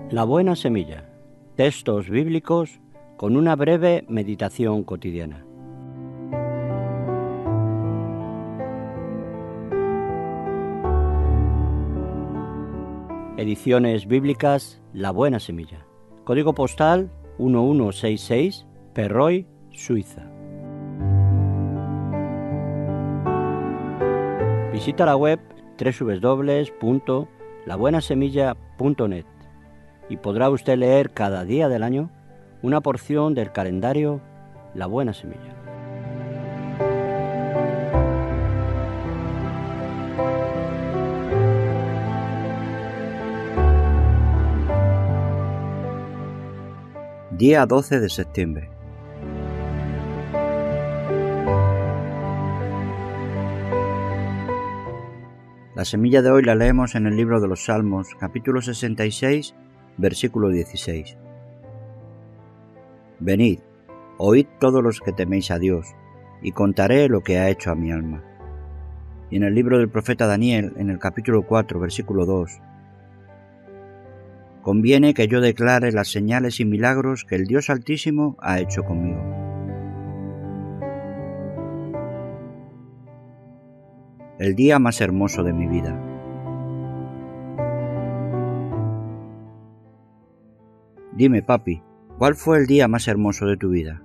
La buena semilla. Textos bíblicos con una breve meditación cotidiana. Ediciones bíblicas La Buena Semilla. Código postal 1166, Perroy, Suiza. Visita la web www.labuenasemilla.net y podrá usted leer cada día del año una porción del calendario La Buena Semilla. Día 12 de septiembre. La semilla de hoy la leemos en el libro de los Salmos, capítulo 66, versículo 16. Venid, oíd todos los que teméis a Dios, y contaré lo que ha hecho a mi alma. Y en el libro del profeta Daniel, en el capítulo 4, versículo 2, conviene que yo declare las señales y milagros que el Dios Altísimo ha hecho conmigo. El día más hermoso de mi vida. Dime, papi, ¿cuál fue el día más hermoso de tu vida?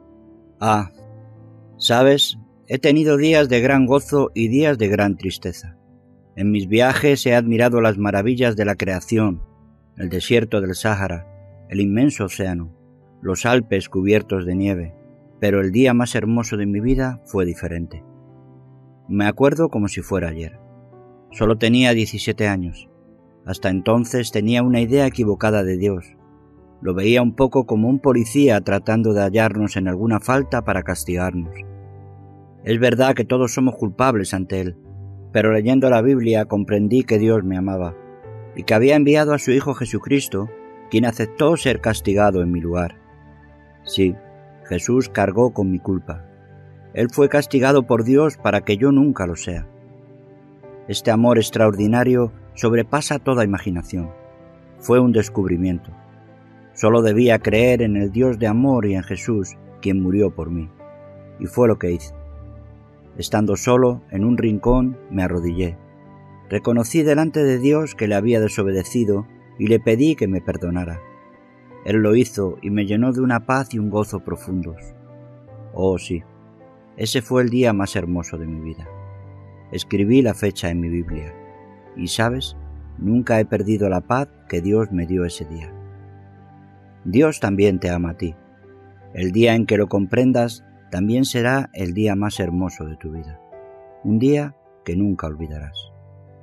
¿Sabes? He tenido días de gran gozo y días de gran tristeza. En mis viajes he admirado las maravillas de la creación, el desierto del Sáhara, el inmenso océano, los Alpes cubiertos de nieve, pero el día más hermoso de mi vida fue diferente. Me acuerdo como si fuera ayer. Solo tenía 17 años. Hasta entonces tenía una idea equivocada de Dios. Lo veía un poco como un policía tratando de hallarnos en alguna falta para castigarnos. Es verdad que todos somos culpables ante Él, pero leyendo la Biblia comprendí que Dios me amaba y que había enviado a su Hijo Jesucristo, quien aceptó ser castigado en mi lugar. Sí, Jesús cargó con mi culpa. Él fue castigado por Dios para que yo nunca lo sea. Este amor extraordinario sobrepasa toda imaginación. Fue un descubrimiento. Solo debía creer en el Dios de amor y en Jesús, quien murió por mí. Y fue lo que hice. Estando solo, en un rincón, me arrodillé. Reconocí delante de Dios que le había desobedecido y le pedí que me perdonara. Él lo hizo y me llenó de una paz y un gozo profundos. Oh sí, ese fue el día más hermoso de mi vida. Escribí la fecha en mi Biblia. Y ¿sabes? Nunca he perdido la paz que Dios me dio ese día. Dios también te ama a ti. El día en que lo comprendas también será el día más hermoso de tu vida. Un día que nunca olvidarás.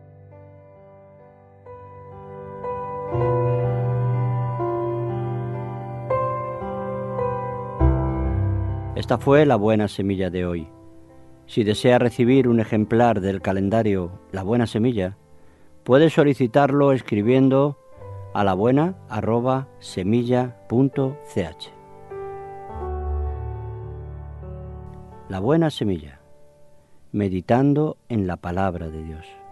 Esta fue la buena semilla de hoy. Si desea recibir un ejemplar del calendario La Buena Semilla, puede solicitarlo escribiendo a labuena@semilla.ch. La Buena Semilla, meditando en la palabra de Dios.